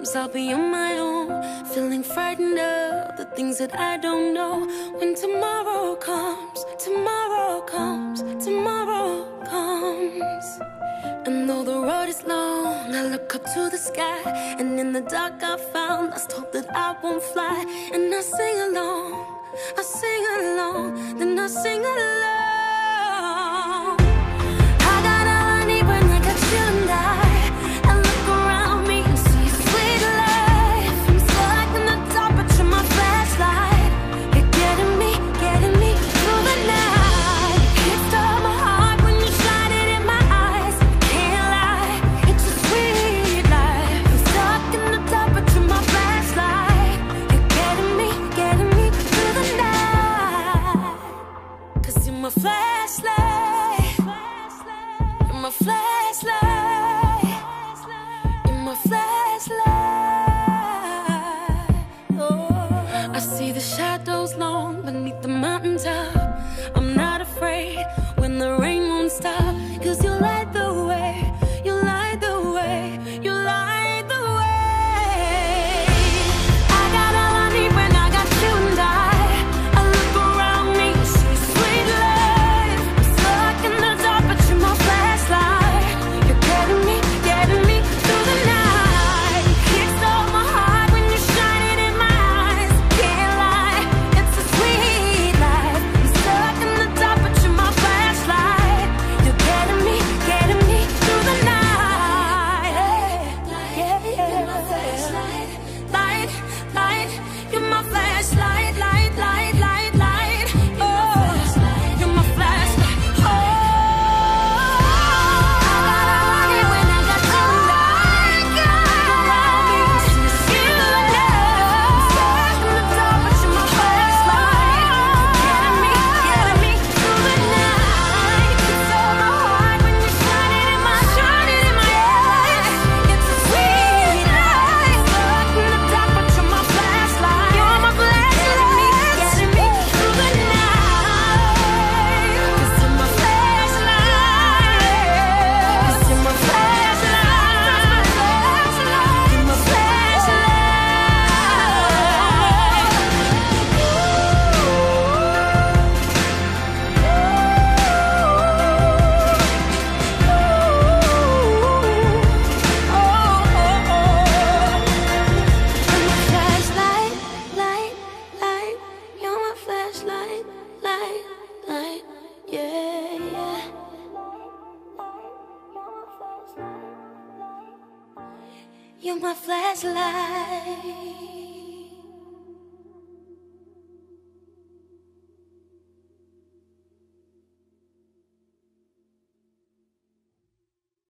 comes, I'll be on my own, feeling frightened of the things that I don't know. When tomorrow comes, tomorrow comes, tomorrow comes. And though the road is long, I look up to the sky, and in the dark I found lost hope that I won't fly. And I sing along, I sing along, then I sing along. I got all I need when I got you and I look around me and see a sweet life. I'm stuck in the dark, but you're my flashlight. You're getting me through the night. It stole my heart when you shine it in my eyes. Can't lie, it's a sweet life. I'm stuck in the dark, but you're my flashlight. You're getting me through the night. 'Cause you're my flashlight. You're my flashlight. You're my flashlight. Oh, I see the shadows long beneath the mountaintop. I'm not afraid when the rain won't stop. 'Cause you light the way, you light the way, you light the way. I got all I need when I got you and I look around me, see sweet life. I'm stuck in the dark, but you're my flashlight. You're getting me through the night. It stole my heart when you shine it in my eyes. Can't lie, it's a sweet life. I'm stuck in the dark, but you're my flashlight. You're getting me through the night. Yeah, yeah. You're my flashlight, light, light. You're my flashlight, light, light, light, light. Oh, you're my flashlight. Oh, I got all I need when I got you and around me, see sweet love. Stuck in the dark, but you're my flashlight. Getting me through the night. You stole my heart when you shine it in my eyes. It's a sweet life. Stuck in the dark, but you're my flashlight. You're my flashlight. Getting me through the night. 'Cause you're my flashlight. 'Cause you're my flashlight. You're my flashlight. Light, light. You're my flashlight. Light, light. Yeah, yeah. You're my flashlight.